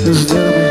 and gentlemen.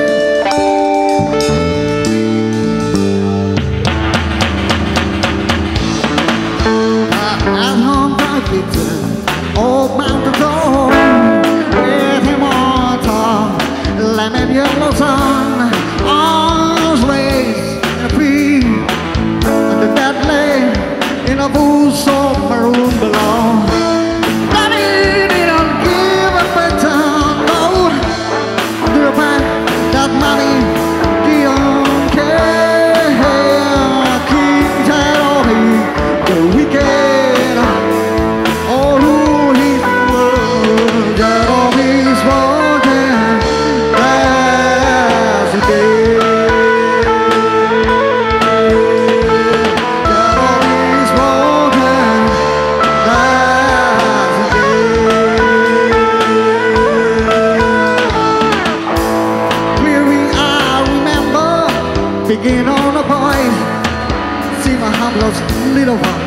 At home by Victor, old mountain door, with him on top, lemon yellow sun, arms raised and free, and the dead lay in a bull so maroon below. Daddy didn't give a better note to the fact that money didn't care. King had only the weekend. Begin on a boy, see my humble little one.